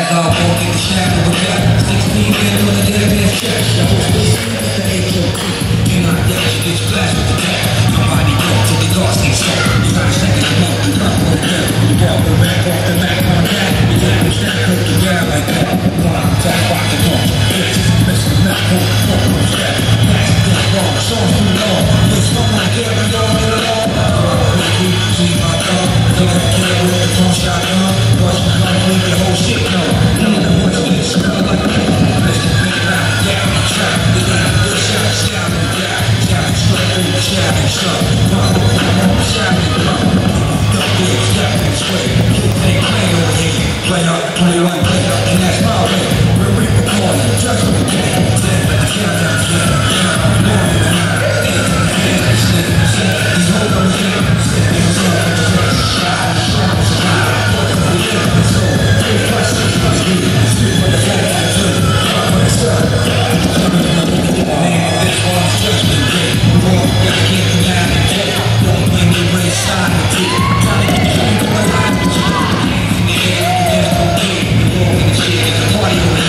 As I walk in the shadow of death, 6 feet in on the dead man's chest. The whole space with the H.O.P. And I get you, get flash with the cat. My body broke till the guards think so. You try to second the bump, you drop on the deck. You walk the back off the back, my back. You can't push that, hurt the ground like that. Fly, tap, rock the punch. Bitch, miss the map, don't step. That's just wrong, songs too long. It's not like every dog in the law. See my car, they don't care with the phone shotgun. Watch me come with the whole shit, no. None of the ones that smell like me. Let's get big out, down the track. They got a good shot, shout and down. Shout and strut, over, shout and strut. Shout and drum. Duck this, step and sway. Kids ain't playing over here. Play up, 21 play, and that's my way. We're recording, judgment day. Then let the countdown get down. Morning and night, 8 to the hand, these hoes on the game. Party